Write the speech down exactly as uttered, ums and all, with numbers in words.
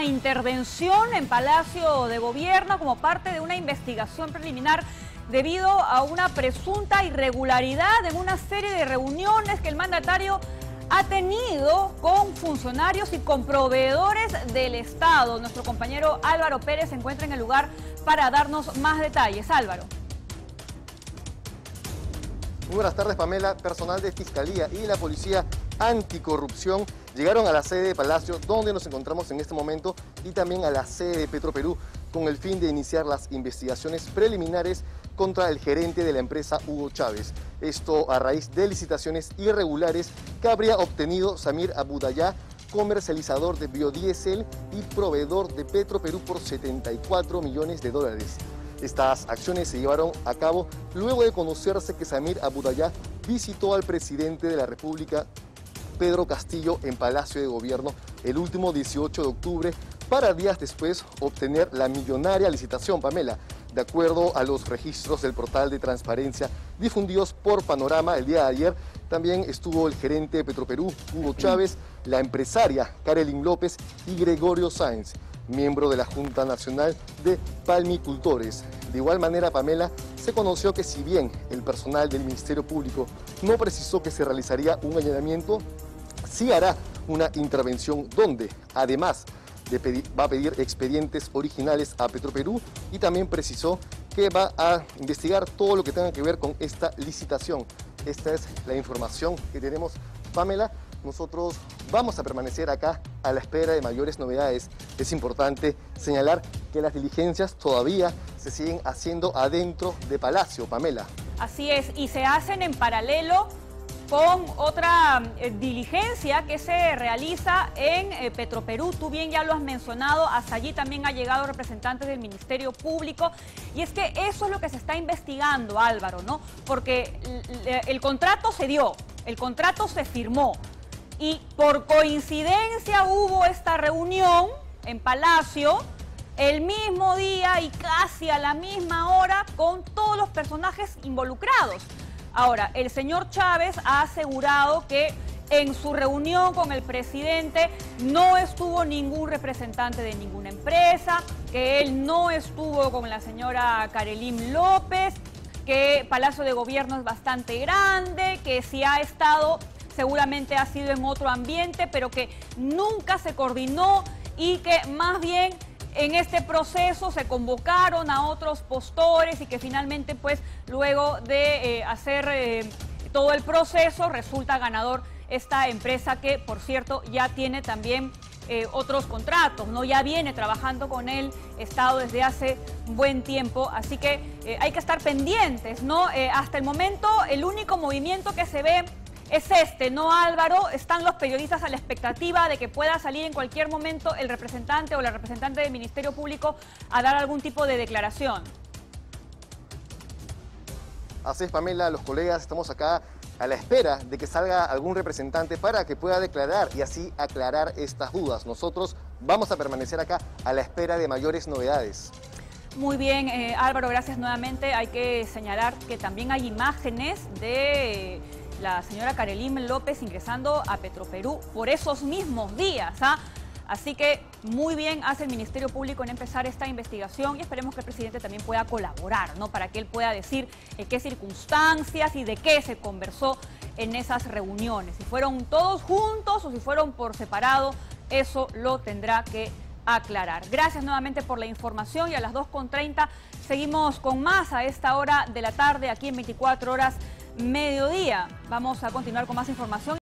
una intervención en Palacio de Gobierno como parte de una investigación preliminar debido a una presunta irregularidad en una serie de reuniones que el mandatario ha tenido con funcionarios y con proveedores del Estado. Nuestro compañero Álvaro Pérez se encuentra en el lugar para darnos más detalles. Álvaro. Muy buenas tardes, Pamela. Personal de Fiscalía y la Policía Anticorrupción llegaron a la sede de Palacio, donde nos encontramos en este momento, y también a la sede de Petroperú, con el fin de iniciar las investigaciones preliminares contra el gerente de la empresa Hugo Chávez. Esto a raíz de licitaciones irregulares que habría obtenido Samir Abudayá, comercializador de biodiesel y proveedor de Petroperú, por setenta y cuatro millones de dólares. Estas acciones se llevaron a cabo luego de conocerse que Samir Abudayá visitó al presidente de la República, Pedro Castillo, en Palacio de Gobierno el último dieciocho de octubre, para días después obtener la millonaria licitación, Pamela. De acuerdo a los registros del portal de transparencia difundidos por Panorama el día de ayer, también estuvo el gerente de Petroperú, Hugo Chávez, la empresaria Karelin López y Gregorio Sáenz, miembro de la Junta Nacional de Palmicultores. De igual manera, Pamela, se conoció que si bien el personal del Ministerio Público no precisó que se realizaría un allanamiento, sí hará una intervención donde, además de pedir, va a pedir expedientes originales a Petroperú, y también precisó que va a investigar todo lo que tenga que ver con esta licitación. Esta es la información que tenemos, Pamela. Nosotros vamos a permanecer acá a la espera de mayores novedades. Es importante señalar que las diligencias todavía se siguen haciendo adentro de Palacio, Pamela. Así es, y se hacen en paralelo con otra eh, diligencia que se realiza en eh, Petroperú. Tú bien ya lo has mencionado, hasta allí también ha llegado representantes del Ministerio Público, y es que eso es lo que se está investigando, Álvaro, ¿no? Porque el, el contrato se dio, el contrato se firmó, y por coincidencia hubo esta reunión en Palacio el mismo día y casi a la misma hora con todos los personajes involucrados. Ahora, el señor Chávez ha asegurado que en su reunión con el presidente no estuvo ningún representante de ninguna empresa, que él no estuvo con la señora Karelin López, que Palacio de Gobierno es bastante grande, que si ha estado seguramente ha sido en otro ambiente, pero que nunca se coordinó, y que más bien en este proceso se convocaron a otros postores, y que finalmente, pues, luego de eh, hacer eh, todo el proceso, resulta ganador esta empresa que, por cierto, ya tiene también eh, otros contratos, ¿no? Ya viene trabajando con el Estado desde hace buen tiempo, así que eh, hay que estar pendientes, ¿no? Eh, hasta el momento, el único movimiento que se ve es este, ¿no, Álvaro? Están los periodistas a la expectativa de que pueda salir en cualquier momento el representante o la representante del Ministerio Público a dar algún tipo de declaración. Así es, Pamela, los colegas estamos acá a la espera de que salga algún representante para que pueda declarar y así aclarar estas dudas. Nosotros vamos a permanecer acá a la espera de mayores novedades. Muy bien, eh, Álvaro, gracias nuevamente. Hay que señalar que también hay imágenes de la señora Karelin López ingresando a Petroperú por esos mismos días, ¿ah? Así que muy bien hace el Ministerio Público en empezar esta investigación, y esperemos que el presidente también pueda colaborar, ¿no? Para que él pueda decir en qué circunstancias y de qué se conversó en esas reuniones. Si fueron todos juntos o si fueron por separado, eso lo tendrá que aclarar. Gracias nuevamente por la información, y a las dos con treinta seguimos con más a esta hora de la tarde aquí en veinticuatro horas mediodía. Vamos a continuar con más información.